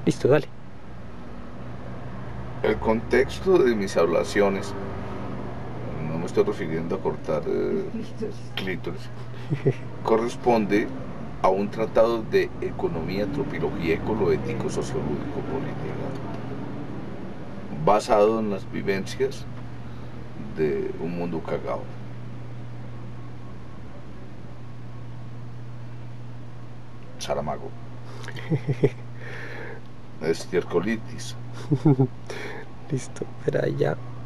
Listo, dale. El contexto de mis hablaciones, no me estoy refiriendo a cortar clítoris, corresponde a un tratado de economía, antropología, ecoloético, sociológico, política, basado en las vivencias de un mundo cagado. Saramago, estiércolitis. Listo, espera ya.